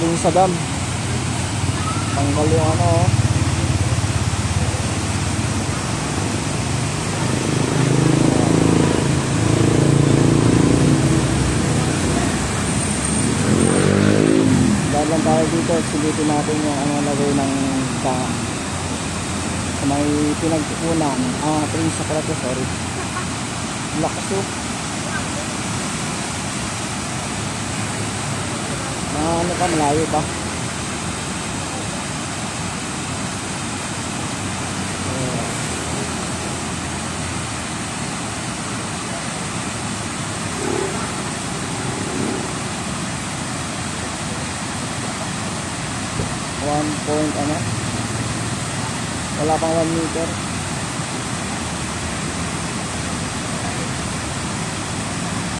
din sa dam. Tanggal yung ano, oh. Dahil lang tayo dito, silitin natin yung ano lagay ng tanga. Sa may pinagkukunan, train sa kalato, sorry. Lakas oh. Ano pa, malayo pa. One point ano, wala pang 1 meter.